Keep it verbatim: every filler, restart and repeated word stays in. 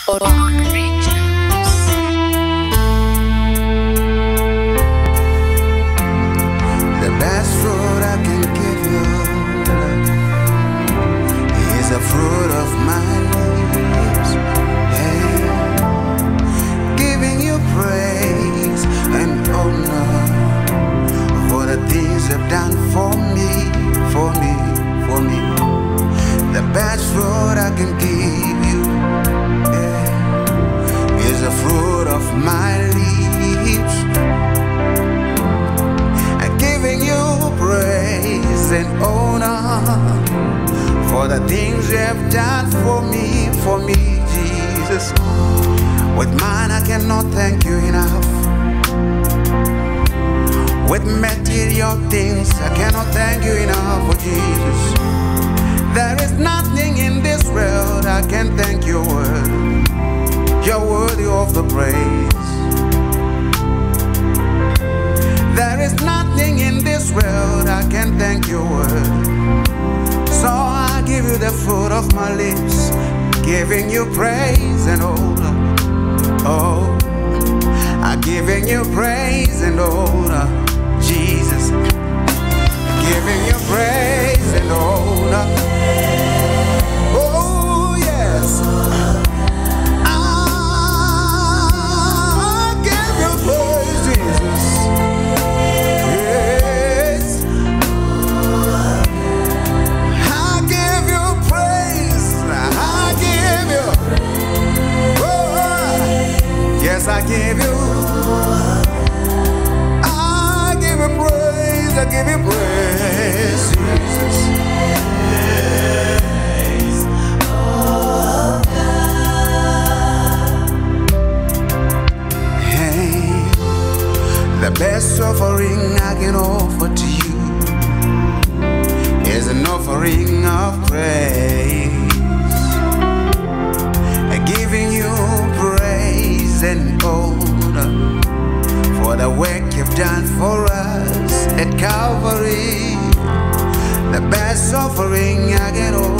The best fruit I can give you is the fruit of my lips, hey, giving you praise and honor for the things you've done for me, for me, for me. The best fruit I can give you, yeah, is the fruit of my lips, and giving you praise and honor for the things you have done for me, for me, Jesus. With mine I cannot thank you enough. With material things I cannot thank you enough, for Jesus. There is nothing in this world I can thank you with. You're worthy of the praise. There is nothing in this world I can thank you with. So I give you the fruit of my lips, giving you praise and honor. Oh, I'm giving you praise and honor, Jesus. Giving you praise and honor. Oh yes, I give you praise, Jesus. Yes, I give you praise. I give you. Oh, yes, I give you. I give you praise. I give you praise, Jesus. Praise, oh God. Hey, the best offering I can offer to you is an offering of praise, giving you praise and honor for the work you've done for us at Calvary. The best offering I can offer